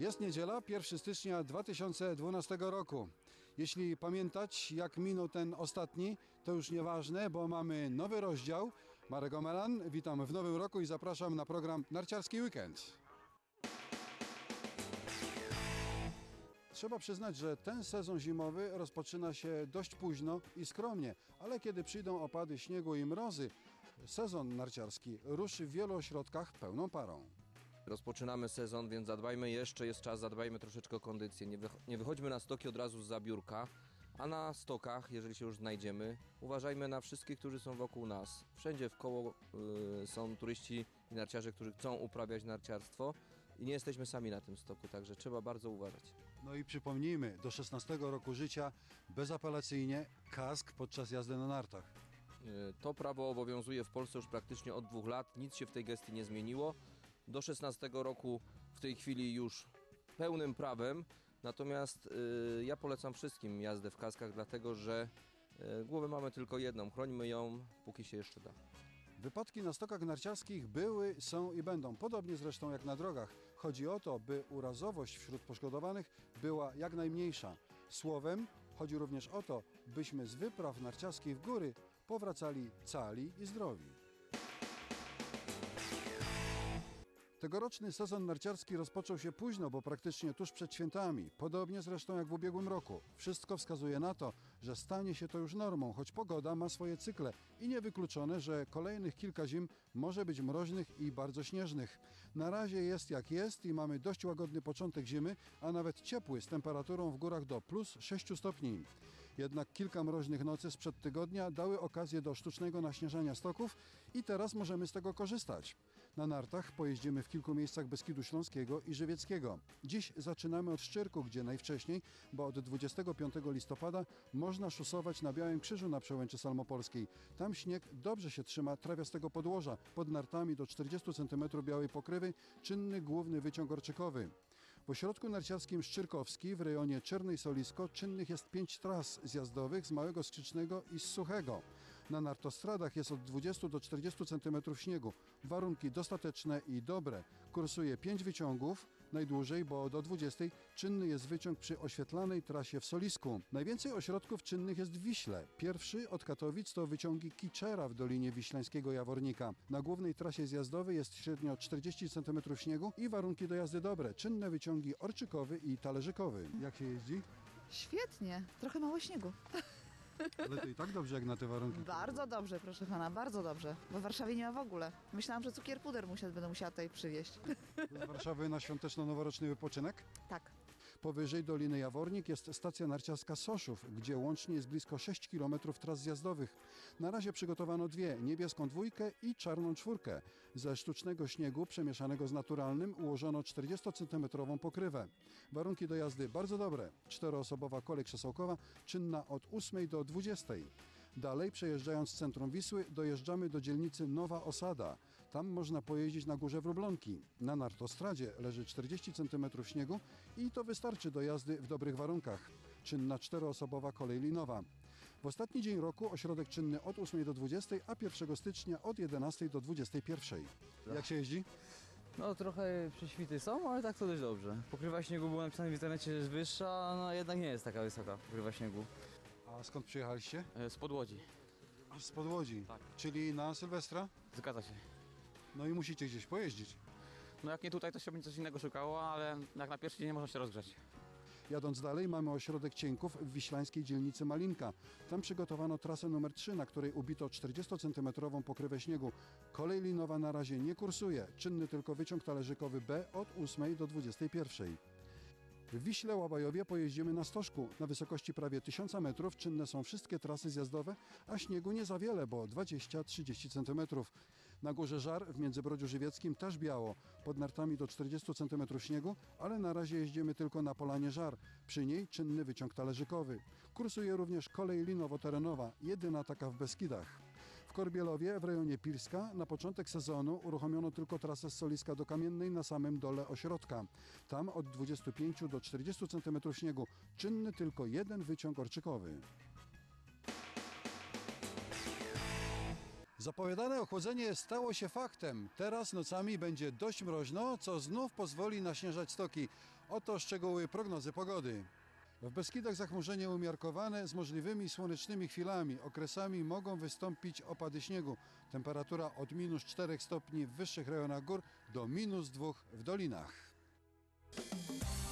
Jest niedziela, 1 stycznia 2012 roku. Jeśli pamiętać, jak minął ten ostatni, to już nieważne, bo mamy nowy rozdział. Marek Omelan, witam w nowym roku i zapraszam na program Narciarski Weekend. Trzeba przyznać, że ten sezon zimowy rozpoczyna się dość późno i skromnie, ale kiedy przyjdą opady śniegu i mrozy, sezon narciarski ruszy w wielu ośrodkach pełną parą. Rozpoczynamy sezon, więc zadbajmy jeszcze, jest czas, zadbajmy troszeczkę o kondycję. Nie wychodźmy na stoki od razu zza biurka, a na stokach, jeżeli się już znajdziemy, uważajmy na wszystkich, którzy są wokół nas. Wszędzie wkoło są turyści i narciarze, którzy chcą uprawiać narciarstwo i nie jesteśmy sami na tym stoku, także trzeba bardzo uważać. No i przypomnijmy, do 16 roku życia bezapelacyjnie kask podczas jazdy na nartach. To prawo obowiązuje w Polsce już praktycznie od 2 lat, nic się w tej gestii nie zmieniło. Do 16 roku w tej chwili już pełnym prawem, natomiast ja polecam wszystkim jazdę w kaskach, dlatego że głowę mamy tylko jedną, chrońmy ją, póki się jeszcze da. Wypadki na stokach narciarskich były, są i będą, podobnie zresztą jak na drogach. Chodzi o to, by urazowość wśród poszkodowanych była jak najmniejsza. Słowem, chodzi również o to, byśmy z wypraw narciarskich w góry powracali cali i zdrowi. Tegoroczny sezon narciarski rozpoczął się późno, bo praktycznie tuż przed świętami, podobnie zresztą jak w ubiegłym roku. Wszystko wskazuje na to, że stanie się to już normą, choć pogoda ma swoje cykle i niewykluczone, że kolejnych kilka zim może być mroźnych i bardzo śnieżnych. Na razie jest jak jest i mamy dość łagodny początek zimy, a nawet ciepły z temperaturą w górach do plus 6 stopni. Jednak kilka mroźnych nocy sprzed tygodnia dały okazję do sztucznego naśnieżania stoków i teraz możemy z tego korzystać. Na nartach pojeździmy w kilku miejscach Beskidu Śląskiego i Żywieckiego. Dziś zaczynamy od Szczyrku, gdzie najwcześniej, bo od 25 listopada można szusować na Białym Krzyżu na przełęczy Salmopolskiej. Tam śnieg dobrze się trzyma trawiastego podłoża. Pod nartami do 40 cm białej pokrywy czynny główny wyciąg orczykowy. W ośrodku narciarskim Szczyrkowski w rejonie Czernej Solisko czynnych jest 5 tras zjazdowych z Małego Skrzycznego i z Suchego. Na nartostradach jest od 20 do 40 cm śniegu. Warunki dostateczne i dobre. Kursuje 5 wyciągów, najdłużej, bo do 20 czynny jest wyciąg przy oświetlanej trasie w Solisku. Najwięcej ośrodków czynnych jest w Wiśle. Pierwszy od Katowic to wyciągi Kiczera w Dolinie Wiślańskiego Jawornika. Na głównej trasie zjazdowej jest średnio 40 cm śniegu i warunki do jazdy dobre. Czynne wyciągi Orczykowy i Talerzykowy. Jak się jeździ? Świetnie, trochę mało śniegu. Ale to i tak dobrze jak na te warunki. Bardzo dobrze, proszę pana, bardzo dobrze. Bo w Warszawie nie ma w ogóle. Myślałam, że cukier puder będę musiała tutaj przywieźć. Z Warszawy na świąteczno-noworoczny wypoczynek? Tak. Powyżej Doliny Jawornik jest stacja narciarska Soszów, gdzie łącznie jest blisko 6 km tras zjazdowych. Na razie przygotowano 2, niebieską 2 i czarną 4. Ze sztucznego śniegu przemieszanego z naturalnym ułożono 40-cm pokrywę. Warunki do jazdy bardzo dobre. 4-osobowa kolej krzesełkowa czynna od 8 do 20. Dalej, przejeżdżając z centrum Wisły, dojeżdżamy do dzielnicy Nowa Osada. Tam można pojeździć na Górze Wróblonki. Na nartostradzie leży 40 cm śniegu i to wystarczy do jazdy w dobrych warunkach. Czynna 4-osobowa kolej linowa. W ostatni dzień roku ośrodek czynny od 8 do 20, a 1 stycznia od 11 do 21. Jak się jeździ? No trochę prześwity są, ale tak to dość dobrze. Pokrywa śniegu było napisane w internecie, że jest wyższa, no jednak nie jest taka wysoka pokrywa śniegu. A skąd przyjechaliście? Spod Łodzi. Aż spod Łodzi. Tak. Czyli na Sylwestra? Zgadza się. No i musicie gdzieś pojeździć. No jak nie tutaj, to się będzie coś innego szukało, ale jak na pierwszy dzień nie można się rozgrzać. Jadąc dalej mamy ośrodek cienków w wiślańskiej dzielnicy Malinka. Tam przygotowano trasę numer 3, na której ubito 40-cm pokrywę śniegu. Kolej linowa na razie nie kursuje. Czynny tylko wyciąg talerzykowy B od 8 do 21. W Wiśle Łabajowie pojeździmy na stożku. Na wysokości prawie 1000 metrów czynne są wszystkie trasy zjazdowe, a śniegu nie za wiele, bo 20-30 cm. Na Górze Żar w Międzybrodziu Żywieckim też biało. Pod nartami do 40 cm śniegu, ale na razie jeździmy tylko na Polanie Żar. Przy niej czynny wyciąg talerzykowy. Kursuje również kolej linowo-terenowa, jedyna taka w Beskidach. W Korbielowie w rejonie Pilska na początek sezonu uruchomiono tylko trasę z Soliska do Kamiennej na samym dole ośrodka. Tam od 25 do 40 cm śniegu, czynny tylko jeden wyciąg orczykowy. Zapowiadane ochłodzenie stało się faktem. Teraz nocami będzie dość mroźno, co znów pozwoli naśnieżać stoki. Oto szczegóły prognozy pogody. W Beskidach zachmurzenie umiarkowane z możliwymi słonecznymi chwilami. Okresami mogą wystąpić opady śniegu. Temperatura od -4 stopni w wyższych rejonach gór do -2 w dolinach.